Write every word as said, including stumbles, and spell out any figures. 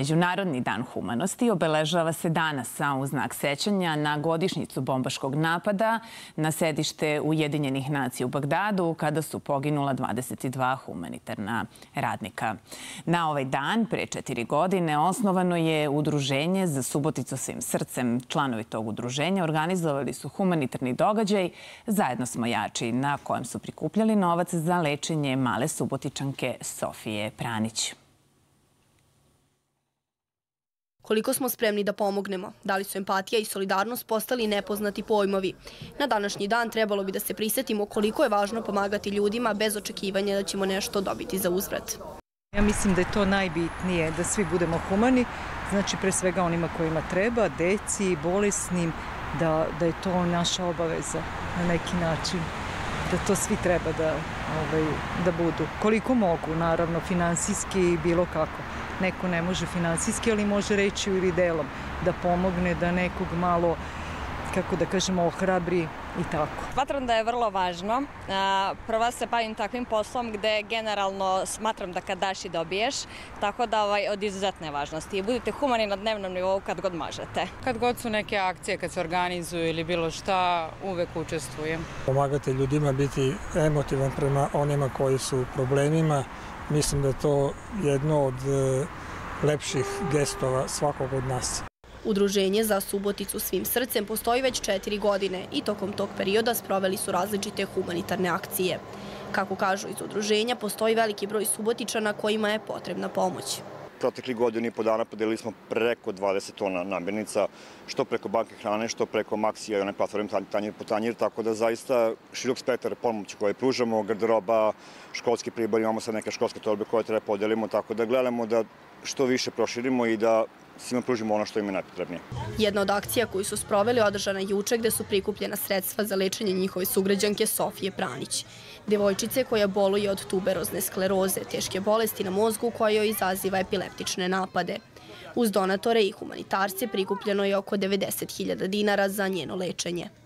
Međunarodni dan humanosti obeležava se danas, a u znak sećanja na godišnjicu bombaškog napada na sedište Ujedinjenih nacija u Bagdadu, kada su poginula dvadeset dva humanitarna radnika. Na ovaj dan, pre četiri godine, osnovano je Udruženje za Suboticu svim srcem. Članovi tog udruženja organizovali su humanitarni događaj Zajedno smo jači, na kojem su prikupljali novac za lečenje male Subotičanke Sofije Pranić. Koliko smo spremni da pomognemo? Da li su empatija i solidarnost postali nepoznati pojmovi? Na današnji dan trebalo bi da se prisetimo koliko je važno pomagati ljudima bez očekivanja da ćemo nešto dobiti za uzvrat. Ja mislim da je to najbitnije, da svi budemo humani, znači pre svega onima kojima treba, deci, bolesnim, da, da je to naša obaveza na neki način, da to svi treba da, ovaj, da budu. Koliko mogu, naravno, finansijski i bilo kako. Neko ne može finansijski, ali može reći ili delom da pomogne, da nekog malo, kako da kažemo, ohrabri i tako. Smatram da je vrlo važno. Prva se bavim takvim poslom gde generalno smatram da kad daš i dobiješ, tako da ovaj, od izuzetne važnosti. I budite humani na dnevnom nivou kad god možete. Kad god su neke akcije, kad se organizuju ili bilo šta, uvek učestvujem. Pomagati ljudima, biti emotivan prema onima koji su u problemima. Mislim da je to jedno od lepših gestova svakog od nas. Udruženje za Suboticu svim srcem postoji već četiri godine i tokom tog perioda sproveli su različite humanitarne akcije. Kako kažu iz udruženja, postoji veliki broj Subotičana kojima je potrebna pomoć. Protekli godinu i po dana podelili smo preko dvadeset tona namirnica, što preko banke hrane, što preko Maksija i one platforme Tanjir po Tanjir, tako da zaista širok spektar pomoći koje pružamo, garderoba, školski pribor, imamo sad neke školske torbe koje treba podelimo, tako da gledamo da što više proširimo i da svima pružimo ono što im je najpotrebnije. Jedna od akcija koju su sproveli održana juče gde su prikupljena sredstva za lečenje njihove sugrađanke Sofije Pranić. Devojčice koja boluje od tuberozne skleroze, teške bolesti na mozgu koja joj izaziva epileptične napade. Uz donatore i humanitarce prikupljeno je oko devedeset hiljada dinara za njeno lečenje.